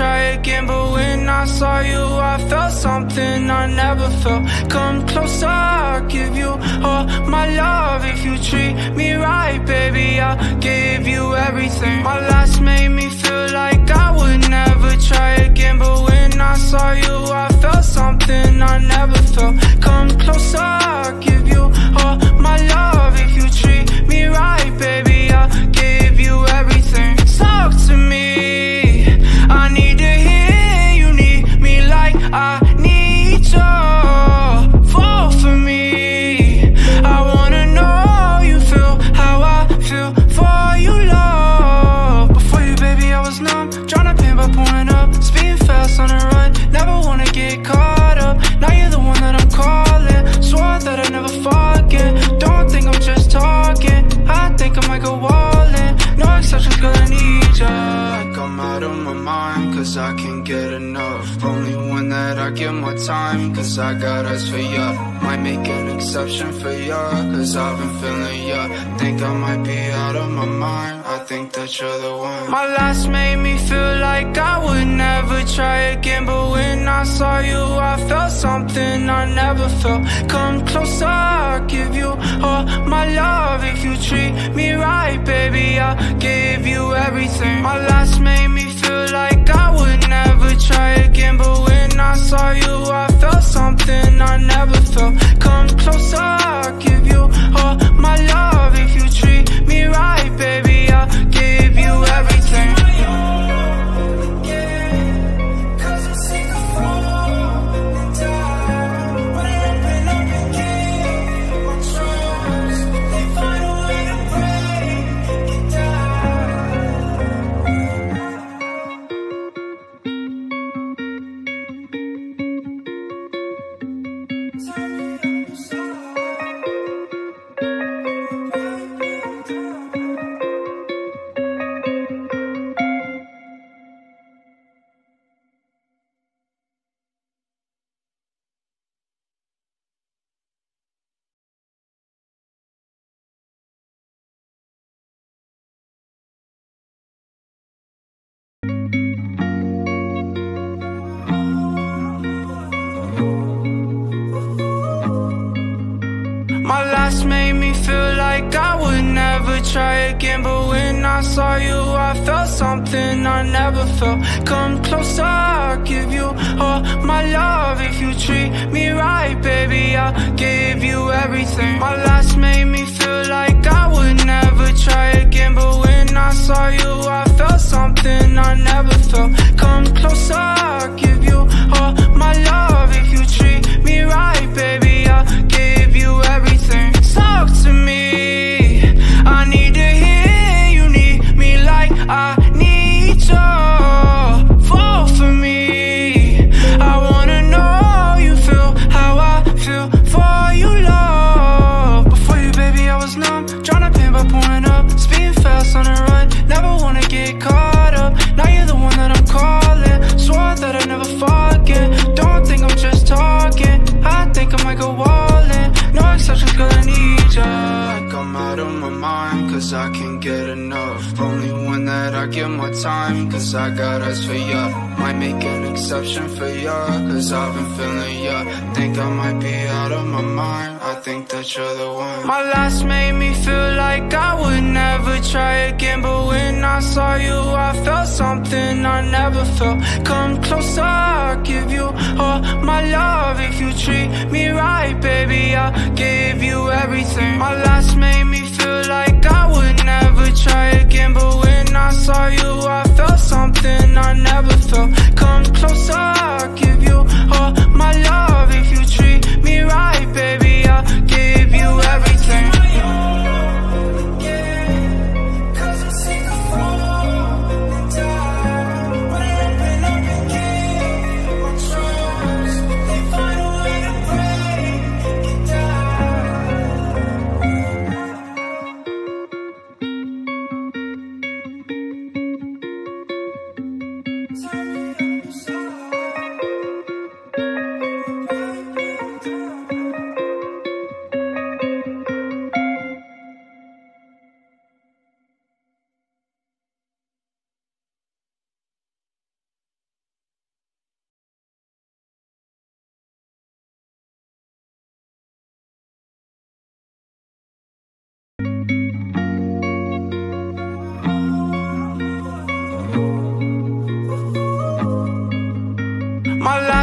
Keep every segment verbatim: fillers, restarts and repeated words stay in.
try again, but when I saw you, I felt something I never felt. Come closer, I'll give you all my love. If you treat me right, baby, I'll give you everything. My last made me feel like I would never try again, but when I saw you, I felt something I never felt. Come closer, I'll give you all my love. If you treat me right, baby, I'll give you everything. Talk to me, I need to hear you need me like I need you. Fall for me, I wanna know you feel how I feel for you, love. Before you, baby, I was numb, tryna pain by pouring up, speeding fast on the run, never wanna get caught up. Now you're the one that I'm calling, swore that I'd never forget. Don't think I'm just talking, I think I might go all in. No exceptions, girl, I need ya. I'm out of my mind, cause I can't get enough. Only one that I give my time, cause I got eyes for ya. Might make an exception for ya, cause I've been feeling ya. Think I might be out of my mind, I think that you're the one. My last made me feel like I would never try again, but when I saw you, I felt something I never felt. Come closer, I'll give you all my love. If you treat me right, baby, I'll give you everything. My last made me feel like I would never try again, but when I saw you, I felt something I never felt. Come closer, I'll give you all my love. If you treat me right, baby, I'll give you everything. My last made me feel like I would never try again, but when I saw you, I felt something I never felt. Come closer, I'll give you all my love. If you treat me right, baby, I'll give you everything. My last made me feel like I would never try again, but when I saw you, I felt something I never felt. Come closer, I'll give you all my love. If you treat me right, baby, I'll give you everything. Talk to me, I need to hear you need me like I need you. Fall for me, I wanna know you feel how I feel for you, love. Before you, baby, I was numb, tryna pain by pouring up, speeding fast on the run, never wanna get caught up. Now you're the one that I'm calling, swore that I'd never forget. Don't think I'm just talking, I think I might go all in. No exceptions, girl, I need ya. I'm out of my mind, cause I can't get enough. Only one that I give my time, cause I got eyes for ya. Might make an exception for ya, cause I've been feeling ya. Think I might be out of my mind, I think that you're the one. My last made me feel like I would never try again, but when I saw you, I felt something I never felt. Come closer, I'll give you all my love. If you treat me right, baby, I'll give you everything. My last made me feel like I would never try again, but when I saw you, I felt something I never felt. Come closer, I'll give you all my love. If you treat me right, baby, I'll give you everything.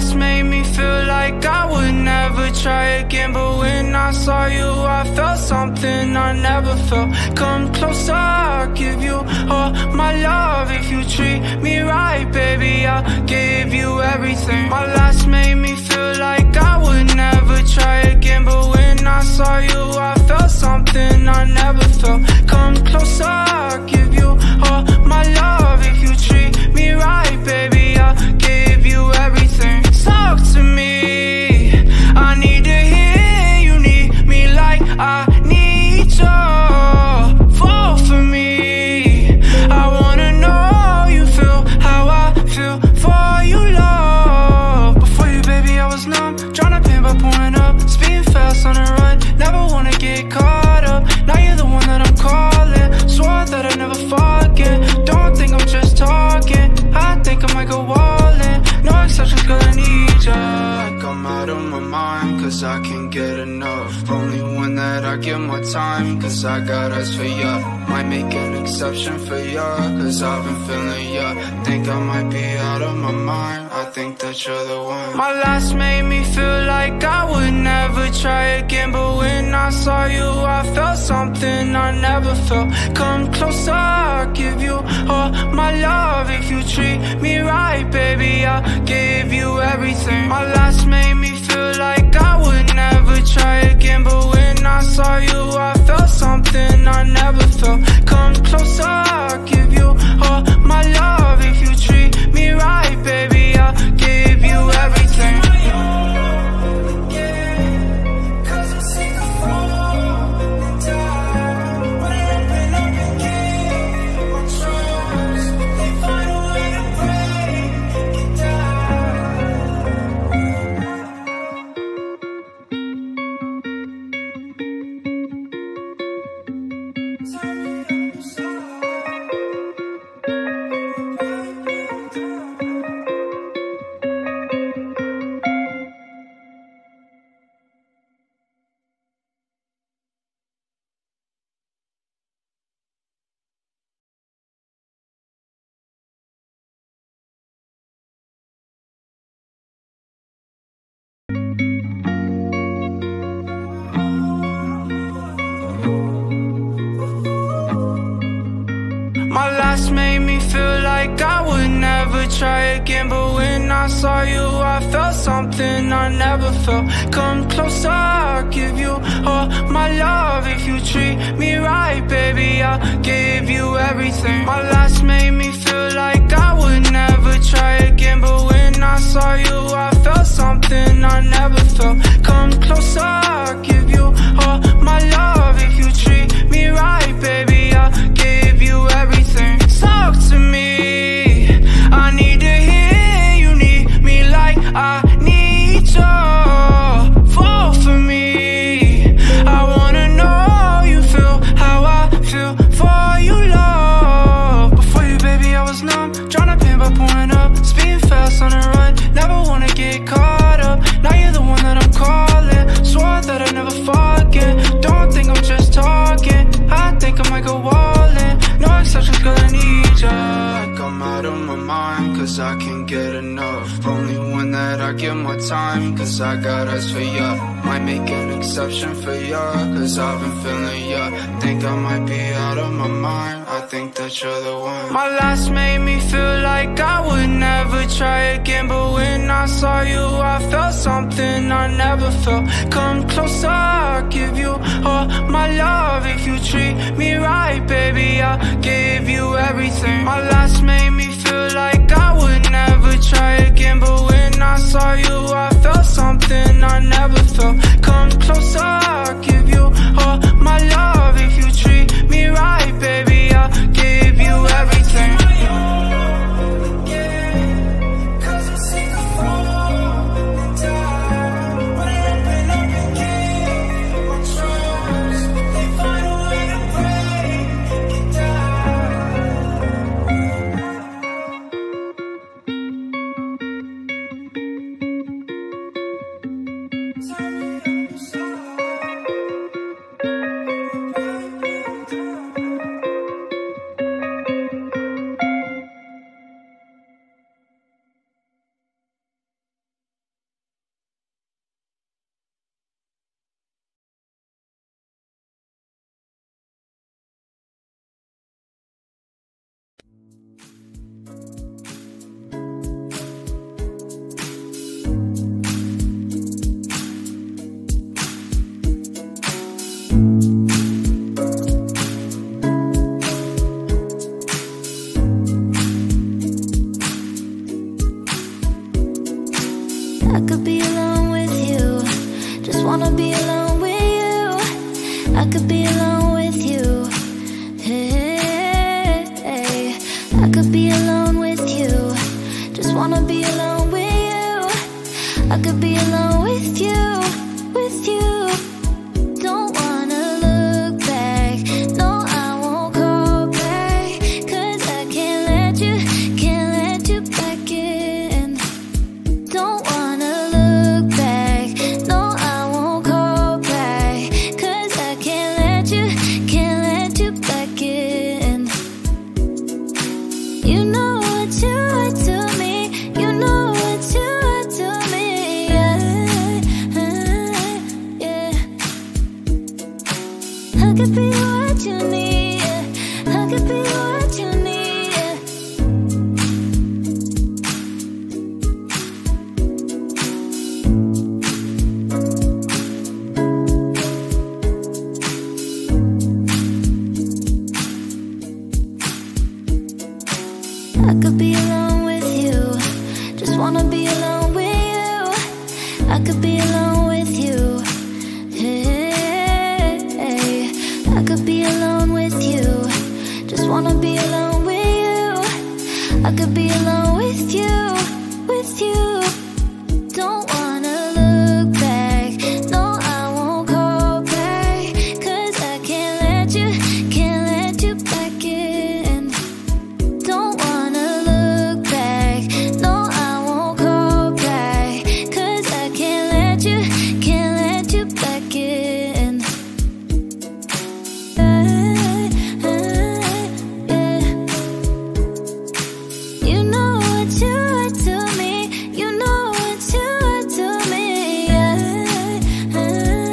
last made me feel like I would never try again, but when I saw you I felt something I never felt. Come closer, I'll give you all my love. If you treat me right, baby, I'll give you everything. My last made me feel like I would never try again, but when I saw you I felt something I never felt. Come closer, I'll give you all my love. If you treat me right, baby, I'll give you everything. Talk to me, I need to hear you need me like I need you. Fall for me, I wanna know you feel how I feel for you, love. Before you, baby, I was numb, tryna pain by pouring up, speeding fast on the run, never wanna get caught up. Now you're the one that I'm calling, swore that I'd never forget. Don't think I'm just talking, I think I might go all in. No exceptions, girl, I need ya. Like I'm out of my mind, cause I can't get enough. Only one that I give my time, cause I got eyes for ya. Might make an exception for ya, cause I've been feeling ya. Think I might be out of my mind, I think that you're the one. My last made me feel like I would never try again, but when I saw you I felt something I never felt. Come closer, I'll give you all my love. If you treat me right, baby, I'll give you everything. My last made me feel like I would never try again, but when I saw you I felt something I never felt. Come closer, I'll give you all my love. If you treat me right, baby, I'll give you everything. My last made me feel like I would never try again, but when I saw you I felt something I never felt. Come closer, I'll give you all my love. If you treat me right, baby, I'll give you everything. My last made me feel like I would never try again, but when I saw you I felt something I never felt. Come closer, I'll give you all my love. If you treat me right, baby, I'll give you everything. Talk to me, I need to hear you need me like I need you. Fall for me, I wanna know you feel how I feel for you, love. Before you, baby, I was numb, tryna pain by pouring up, speeding fast on the run, never wanna get caught up. Now you're the one that I'm calling, swore that I'd never forget. Don't think I'm just talking, I think I might go all in. No exceptions, girl, I need ya. Like I'm out of my mind, cause I can't get enough. Only one that I give my time, cause I got eyes for ya. Might make an exception for ya, cause I've been feeling ya. Think I might be out of my mind, I think that you're the one. My last made me feel like I would never try again, but when I saw you I felt something I never felt. Come closer, I'll give you all my love. If you treat me right, baby, I'll give you everything. My last made me feel like I would never try again, but when I saw you I felt something I never felt. Come closer, I'll give you all my love. If you treat me right, baby, I'll give you everything. wanna be alone with you. I could be alone with you. Hey, hey. I could be alone with you. Just wanna be alone with you. I could be alone with you, with you. Don't wanna look back. No, I won't call back. Cause I can't let you, can't let you back in. Don't wanna look back. No, I won't call back. Cause I can't let you, can't let you back in. You know what you are to me. You know what you are to me. Yeah, yeah. I could be what you need. I could be what you need. I could be alone with you. Just wanna be alone with you. I could be alone with you. Hey, hey. I could be alone with you. Just wanna be alone with you. I could be alone with you, with you. Don't wanna look back. No, I won't call back. Cause I can't let you, can't let you back in. Don't wanna look back. No, I won't call back. Cause I can't let you, can't let you back in. Yeah, yeah. You know what you are to me. You know what you are to me. Yeah, yeah.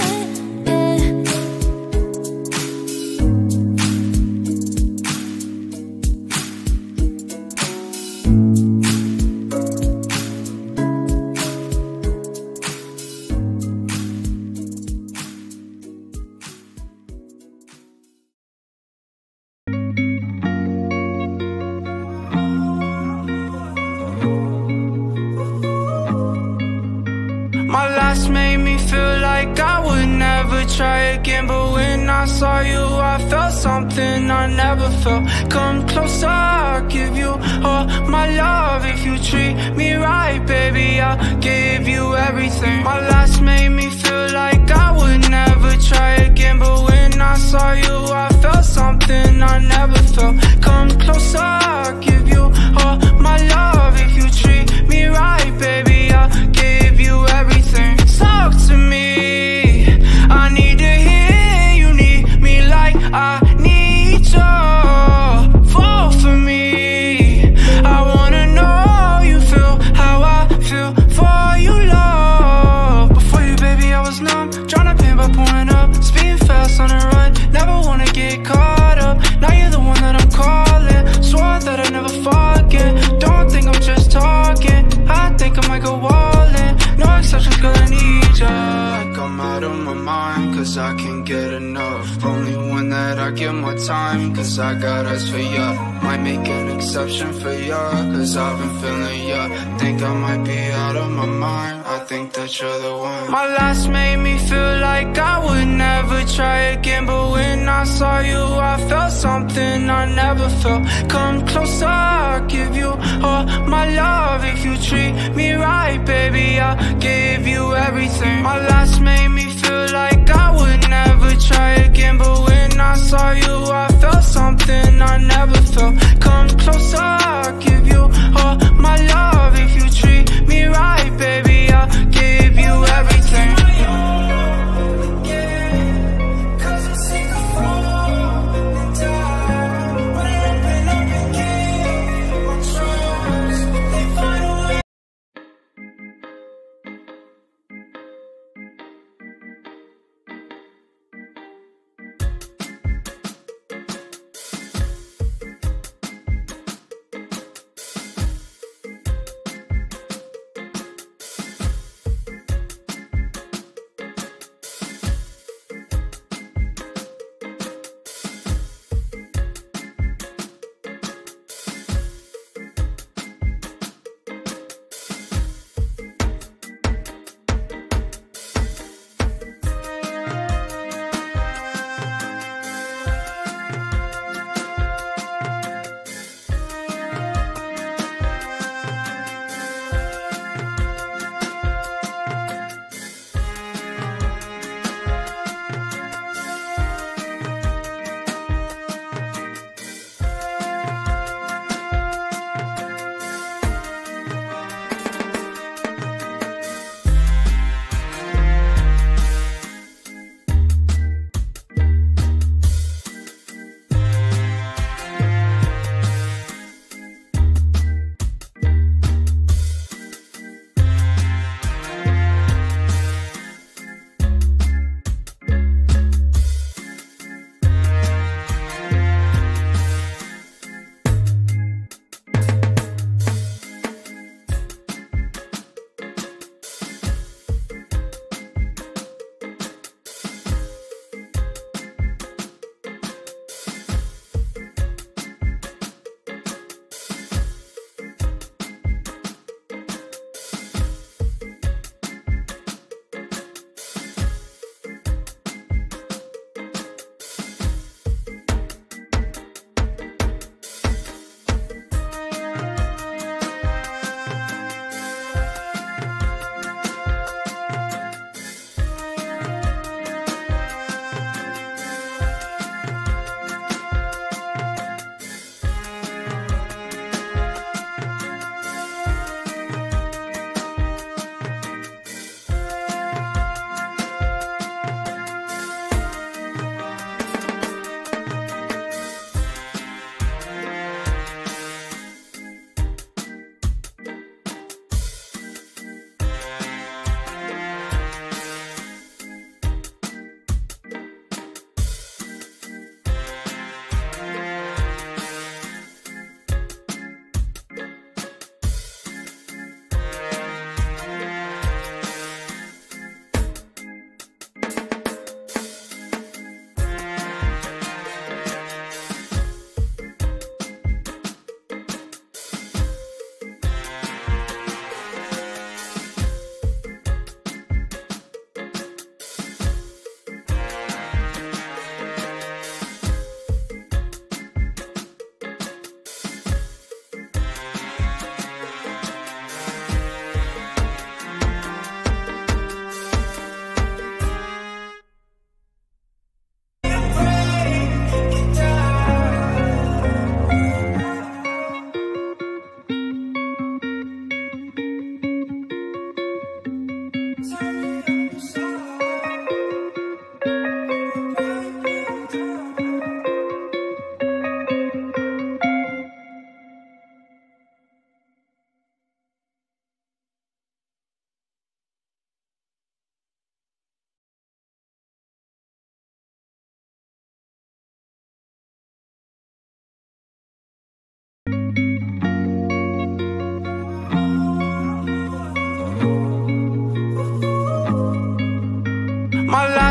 My last made me feel like I would never try again, but when I saw you, I felt something I never felt. Come closer, I'll give you all my love. If you treat me right, baby, I'll give you everything. My last made me feel like I would never try again, but when I saw you, I felt something I never felt. Come closer, I'll give you all my love. If you treat me right, baby, I'll give you everything. Talk to me, I need to hear you need me like I need you. Fall for me, I wanna know you feel how I feel for you, love. Before you, baby, I was numb, tryna pin by pouring up, speeding fast on the run, never wanna get caught up. Now you're the one that I'm calling, swore that I'd never forget. Don't think I'm just talking, I think I might go all in. No exceptions, girl, I need ya. Like I'm out of my mind, cause I can't get enough. Only one that I give my time, cause I got eyes for ya. Might make an exception for ya, cause I've been feeling ya. Think I might be out of my mind, I think that you're the one. My last made me feel like I would never try again, but when I saw you, I felt something I never felt. Come closer, I'll give you all my love. If you treat me right, baby, I'll give you everything. My last made me feel like I would never try again, but when I saw you, I felt something I never felt. Come closer, I'll give you all my love. If you treat me right, baby, I'll give you everything.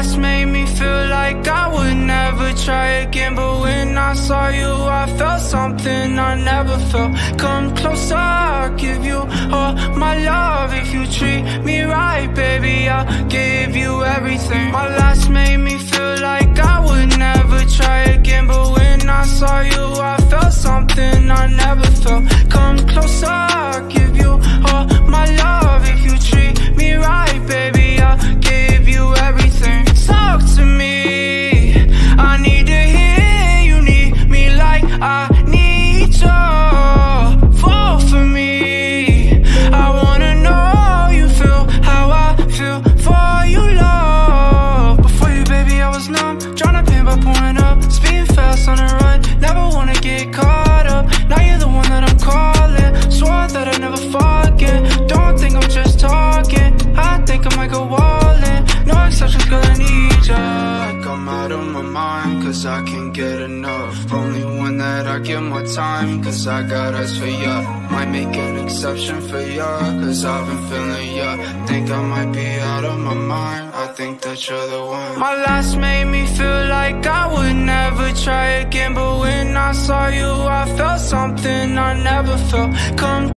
last made me feel like I would never try again, but when I saw you I felt something I never felt. Come closer, I'll give you all my love. If you treat me right, baby, I'll give you everything. My last made me feel like I would never try again, but when I saw you I felt something I never felt. Come closer, I'll give you all my love. If you treat me right, baby, I'll give you everything. Talk to me, I need to hear you need me like I need you. Fall for me, I wanna know you feel how I feel for you, love. Before you, baby, I was numb, tryna pin by pouring up, speeding fast on the run, never wanna get caught up. Now you're the one that I'm calling, swore that I'd never fall again. Don't think I'm just talking, I think I might go all in. No exceptions, girl, I need ya. Like I'm out of my mind, cause I can't get enough. Only one that I give my time, cause I got eyes for ya. Might make an exception for ya, cause I've been feeling ya. Think I might be out of my mind, I think that you're the one. My last made me feel like I would never try again, but when I saw you I felt something I never felt. Come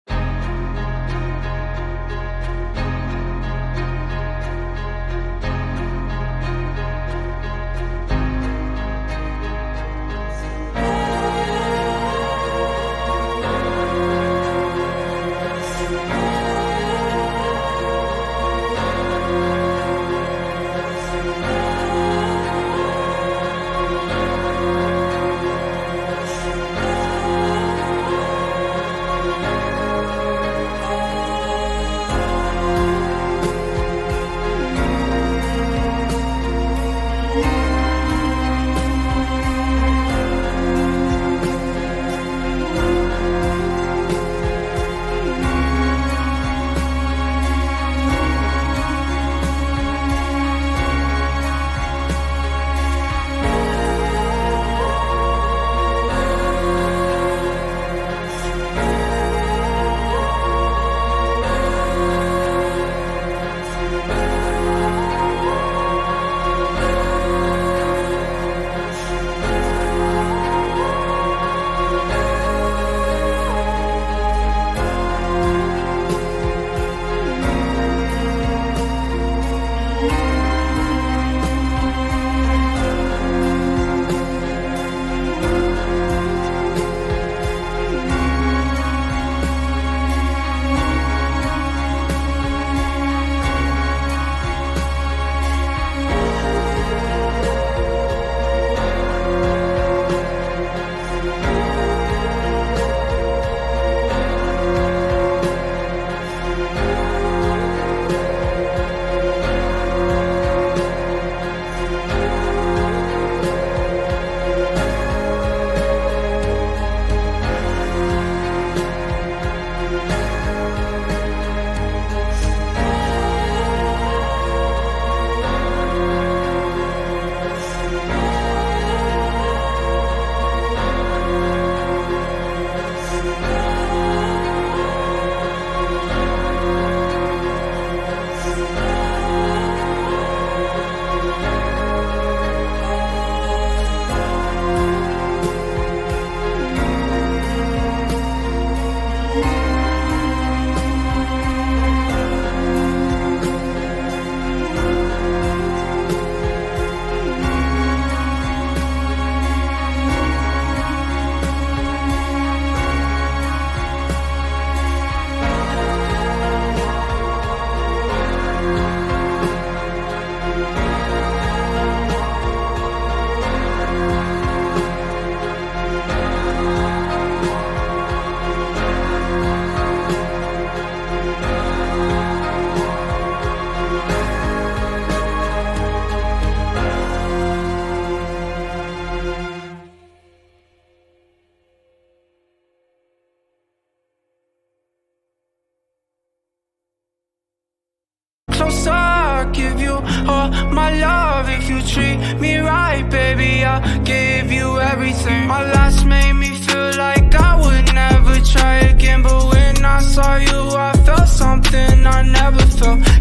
closer, I'll give you all my love. If you treat me right, baby, I'll give you everything. My last made me feel like I would never try again, but when I saw you I felt something I never felt.